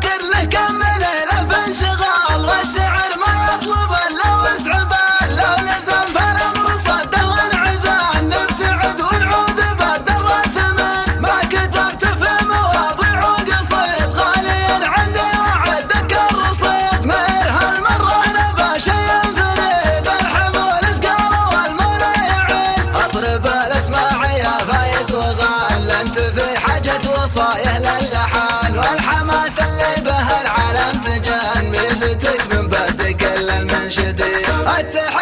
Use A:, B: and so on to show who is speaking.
A: فاكر له كمل له في انشغال، والشعر ما يطلب الا وسع بال، لو لزم فالامر صده وانعزال، نبتعد ونعود بالدر الثمن، ما كتبت في مواضيع وقصيت غاليا عندي وعدك الرصيد، مير هالمره نبى شيء فريد، الحمول ثقال والمولى يعين، اطرب الاسماع يا فايز وغال، انت في حاجه وصايه للحان، والحماس اللي به العالم تجان، ميزتك من بعد كل المنشدين.